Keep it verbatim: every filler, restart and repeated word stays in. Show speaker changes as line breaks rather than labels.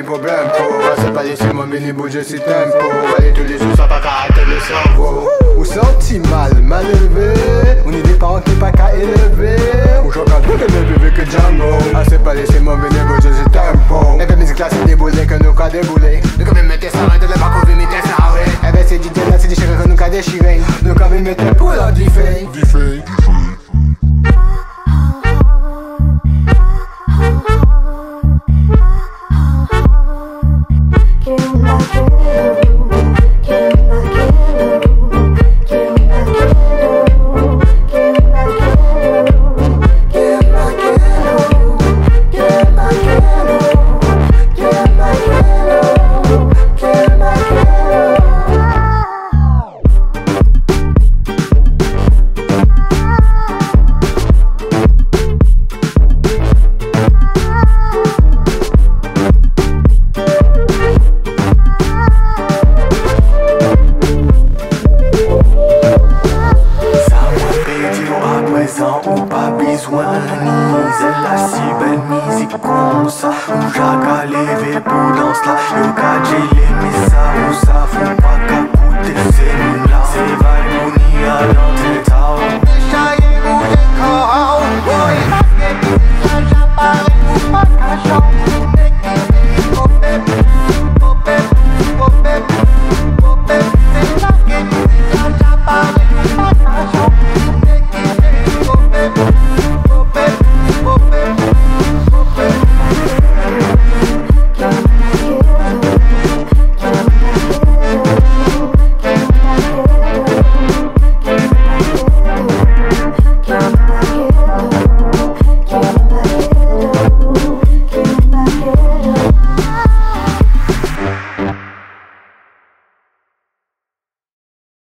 ni problème pour. C'est pas laisser mon mini bouger si tempo. Aller tous les jours sans pas caractère le cerveau. Ou senti mal, mal élevé. On est des parents qui pas qu'à élever. Ou j'en parle plus de mes bébés que Django. Ah c'est pas laisser mon mini bouger si tempo. Et puis musique là c'est déboulé que nous qu'à débouler. Nous quand même mettez ça de la